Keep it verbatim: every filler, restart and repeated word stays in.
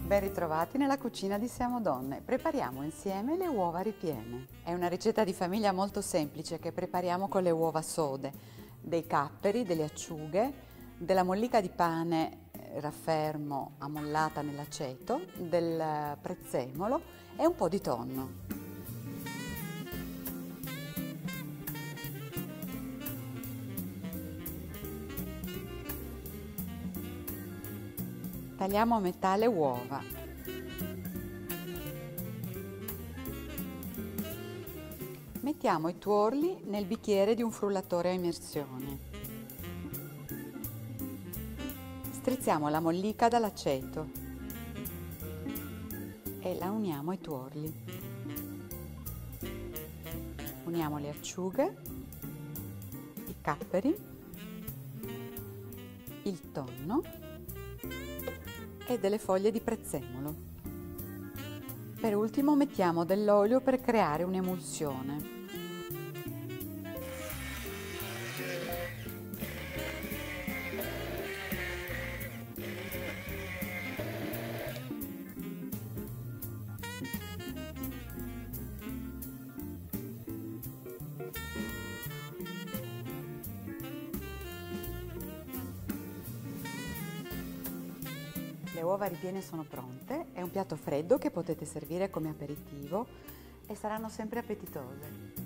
Ben ritrovati nella cucina di Siamo Donne. Prepariamo insieme le uova ripiene. È una ricetta di famiglia molto semplice che prepariamo con le uova sode, dei capperi, delle acciughe, della mollica di pane raffermo ammollata nell'aceto, del prezzemolo e un po' di tonno. Tagliamo a metà le uova. Mettiamo i tuorli nel bicchiere di un frullatore a immersione. Strizziamo la mollica dall'aceto e la uniamo ai tuorli. Uniamo le acciughe, i capperi, il tonno e delle foglie di prezzemolo. Per ultimo mettiamo dell'olio per creare un'emulsione. Le uova ripiene sono pronte, è un piatto freddo che potete servire come aperitivo e saranno sempre appetitose.